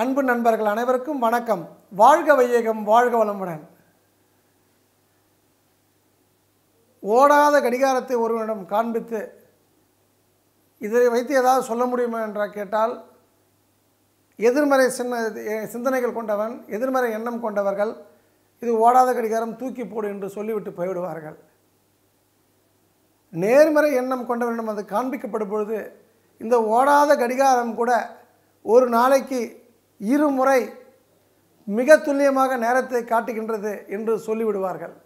அன்பு நண்பர்கள் அனைவருக்கும் வணக்கம். வாழ்க வையகம், வாழ்க வளமுடன். ஓடாத கடிகாரத்தை ஒருவனிடம் காண்பித்து இதை வைத்து ஏதாவது சொல்ல முடியுமா என்று கேட்டால், எதிர்மறை சிந்தனைகள் கொண்டவன், எதிர்மறை எண்ணம் கொண்டவர்கள் இது ஓடாத கடிகாரம் தூக்கி போடு என்று சொல்லிவிட்டு போய்விடுவார்கள். நேர்மறை எண்ணம் கொண்டவனிடம் அது காண்பிக்கப்படும் பொழுது இந்த ஓடாத கடிகாரம் கூட ஒரு நாளைக்கு 2 முறை மிக துல்லியமாக நேரத்தை காட்டுகின்றது என்று சொல்லிவிடுவார்கள்.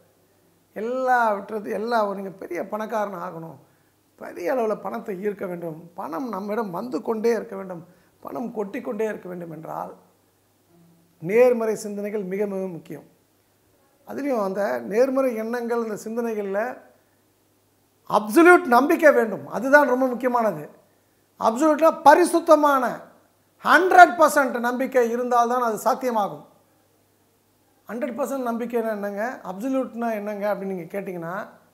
நீங்கள் பெரிய பணக்காரன் ஆகணும், பெரிய அளவில் பணத்தை ஈர்க்க வேண்டும், பணம் நம்மிடம் வந்து கொண்டே இருக்க வேண்டும், பணம் கொட்டி கொண்டே இருக்க வேண்டும் என்றால் நேர்மறை சிந்தனைகள் மிக மிக முக்கியம். அதுலேயும் அந்த நேர்மறை எண்ணங்கள், இந்த சிந்தனைகளில் அப்சல்யூட் நம்பிக்கை வேண்டும். அதுதான் ரொம்ப முக்கியமானது. அப்சல்யூட்டாக பரிசுத்தமான 100% நம்பிக்கை இருந்தால்தான் அது சாத்தியமாகும். 100% நம்பிக்கைன்னா என்னங்க, அப்சல்யூட்னா என்னங்க அப்படின்னு நீங்கள் கேட்டிங்கன்னா,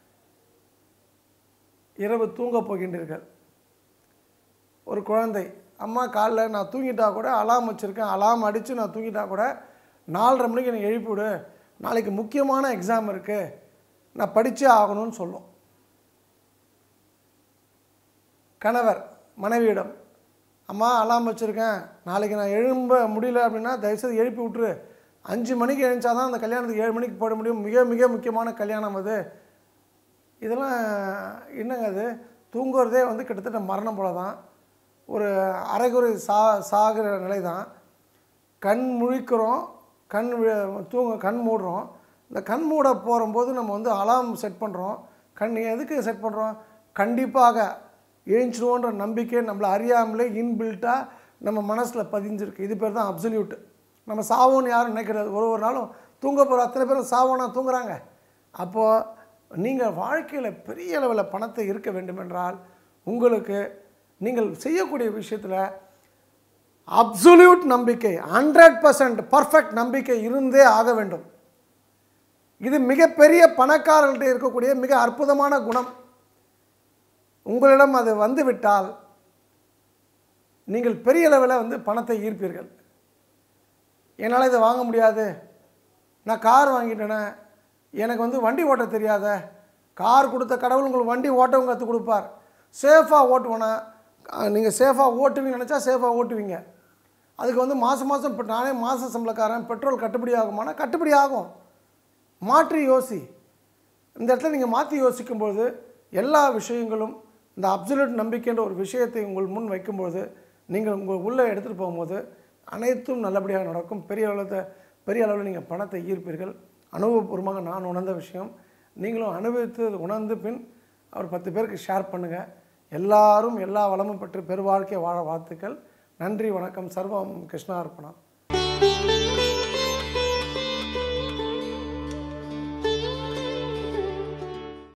இரவு தூங்க போகின்றீர்கள். ஒரு குழந்தை, அம்மா காலைல நான் தூங்கிட்டா கூட அலாம் வச்சுருக்கேன், அலாம் அடித்து நான் தூங்கிட்டா கூட 4:30 மணிக்கு எனக்கு எழுப்பிவிடு, நாளைக்கு முக்கியமான எக்ஸாம் இருக்குது, நான் படித்தே ஆகணும்னு சொல்லும். கணவர் மனைவியிடம், அம்மா அலாம் வச்சுருக்கேன், நாளைக்கு நான் எழும்ப முடியல அப்படின்னா தயவுசெய்து எழுப்பி விட்டுரு, 5 மணிக்கு எழுந்தாதான் அந்த கல்யாணத்துக்கு 7 மணிக்கு போட முடியும், மிக மிக முக்கியமான கல்யாணம் அது. இதெல்லாம் என்னங்க, அது தூங்குறதே கிட்டத்தட்ட மரணம் போல தான், ஒரு அரைகுறை சாகிற நிலை தான். கண் முழிக்கிறோம், கண் மூடுறோம். இந்த கண் மூட போகும்போது நம்ம அலாம் செட் பண்ணுறோம். கண் எதுக்கு செட் பண்ணுறோம்? கண்டிப்பாக எழுஞ்சிருவோன்ற நம்பிக்கை நம்மளை அறியாமலே இன்பில்ட்டாக நம்ம மனசில் பதிஞ்சிருக்கு. இது பேர் தான் அப்சல்யூட். நம்ம சாவோன்னு யாரும் நினைக்கிறது. ஒரு நாளும் தூங்க போகிற அத்தனை பேரும் சாவோன்னா தூங்குறாங்க. அப்போது நீங்கள் வாழ்க்கையில் பெரிய அளவில் பணத்தை இருக்க வேண்டுமென்றால் உங்களுக்கு நீங்கள் செய்யக்கூடிய விஷயத்தில் அப்சல்யூட் நம்பிக்கை, 100% பர்ஃபெக்ட் நம்பிக்கை இருந்தே ஆக வேண்டும். இது மிகப்பெரிய பணக்காரர்கள்ட்ட இருக்கக்கூடிய மிக அற்புதமான குணம். உங்களிடம் அது வந்துவிட்டால் நீங்கள் பெரிய அளவில் பணத்தை ஈர்ப்பீர்கள். என்னால் இதை வாங்க முடியாது, நான் கார் வாங்கிட்டேனே, எனக்கு வண்டி ஓட்ட தெரியாத. கார் கொடுத்த கடவுள் உங்களுக்கு வண்டி ஓட்டவும் கற்றுக் கொடுப்பார். சேஃபாக ஓட்டுவேனா, நீங்கள் சேஃபாக ஓட்டுவீங்கன்னு நினச்சா சேஃபாக ஓட்டுவீங்க. அதுக்கு மாதம் மாதம் நானே மாத சம்பளக்காரன், பெட்ரோல் கட்டுப்படி ஆகுமானா கட்டுப்படி ஆகும். மாற்றி யோசி. இந்த இடத்துல நீங்கள் மாற்றி யோசிக்கும்போது எல்லா விஷயங்களும் இந்த அப்சல்யூட் நம்பிக்கைன்ற ஒரு விஷயத்தை உங்கள் முன் வைக்கும்போது நீங்கள் உங்கள் உள்ளே எடுத்துகிட்டு போகும்போது அனைத்தும் நல்லபடியாக நடக்கும். பெரிய அளவில் நீங்கள் பணத்தை ஈர்ப்பீர்கள். அனுபவபூர்வமாக நான் உணர்ந்த விஷயம். நீங்களும் அனுபவித்து உணர்ந்து பின் ஒரு 10 பேருக்கு ஷேர் பண்ணுங்கள். எல்லாரும் எல்லா வளமும் பெற்று பெருவாழ்க்கை வாழ வாழ்த்துக்கள். நன்றி, வணக்கம். சர்வம் கிருஷ்ணார்ப்பணம்.